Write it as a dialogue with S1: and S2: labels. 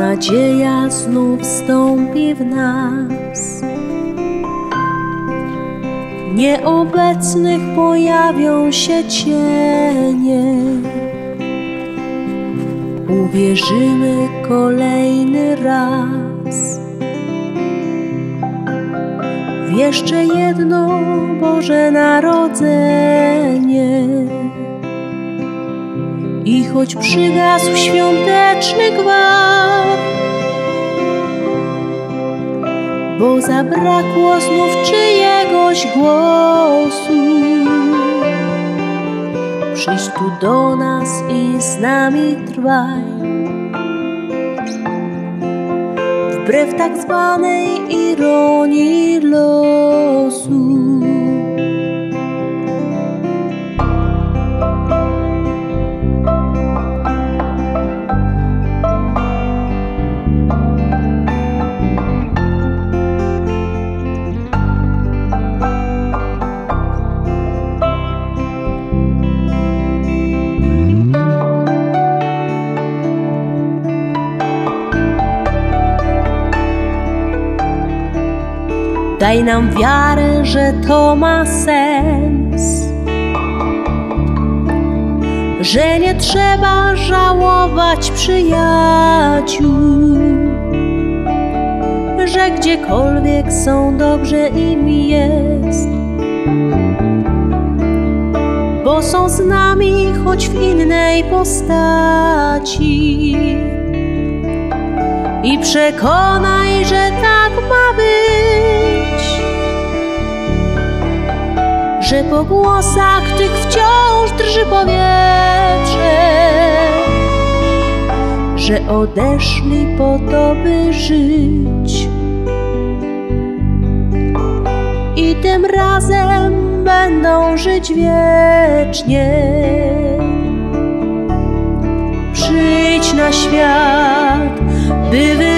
S1: nadzieja znów wstąpi w nas. Nieobecnych pojawią się cienie. Uwierzymy kolejny raz w jeszcze jedno Boże Narodzenie. I choć przygasł świąteczny gwar, bo zabrakło znów czyjegoś głosu, przyjdź tu do nas i z nami trwaj, wbrew tak zwanej ironii losu. Daj nam wiarę, że to ma sens, że nie trzeba żałować przyjaciół, że gdziekolwiek są, dobrze im jest, bo są z nami, choć w innej postaci. I przekonaj, że tak ma być, że po głosach tych wciąż drży powietrze, że odeszli po to, by żyć. I tym razem będą żyć wiecznie. Przyjdź na świat, by